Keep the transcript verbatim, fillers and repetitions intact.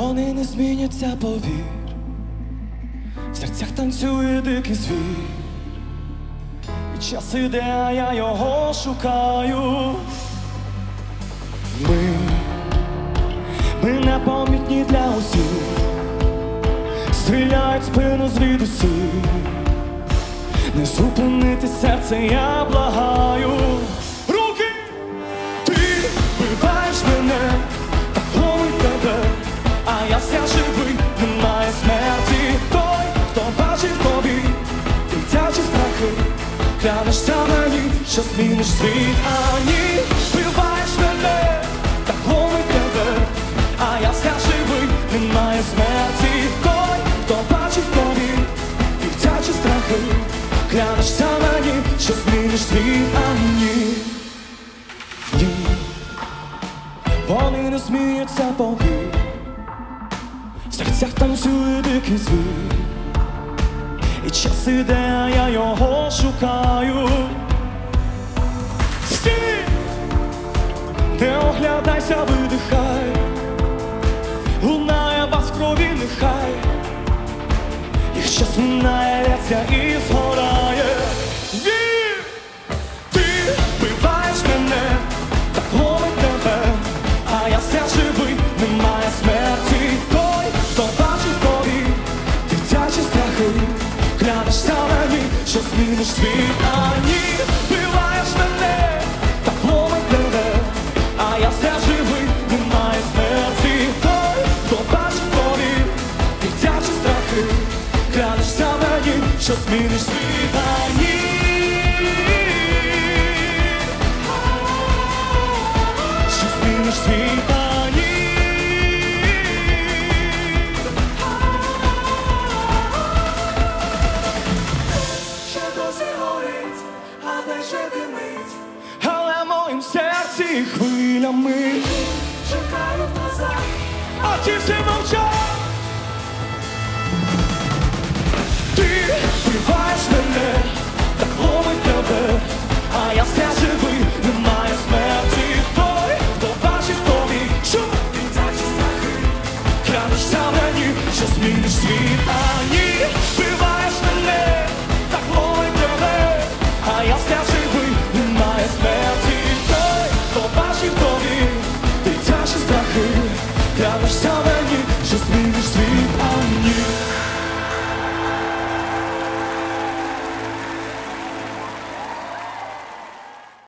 Вони не зміняться, повір. В серцях танцює дикий звір. І час іде, а я його шукаю. Ми, ми непомітні для усіх. Стріляють спину звідусіль. Не зупинити серце, я благаю. Руки! Ти вбиваєш мене, так ломить тебе, а я все живий, немає смерті. Той, хто бачив тобі дитячі страхи, клянешся мені, що зміниш світ. А ні, вбиваєш мене, так ломить тебе, а я все живий, немає смерті. Той, хто бачив тобі дитячі страхи, клянешся мені, що зміниш світ. А ні, ні, вони не зміються, повір. В серцях танцює дикий звір. І час іде, а я його шукаю. Стій! Не оглядайся, видихай. Лунає вас в крові, нехай. Їх час минає, ряться і згорає. Вір! Ти вбиваєш мене, так ломить тебе, а я все живий, немає смерті. Той, хто бачив тобі дитячі страхи, клянешся мені, що зміниш світ. А ні, вбиваєш мене, так ломить тебе, а я все живий, немає смерті. Той, хто бачив тобі дитячі страхи, клянешся мені, що зміниш світ. А ні, що зміниш світ. А ні, Ще досі горить, а де ще димить, але в моїм серці хвилями. чекають назад. А ті всі мовчать.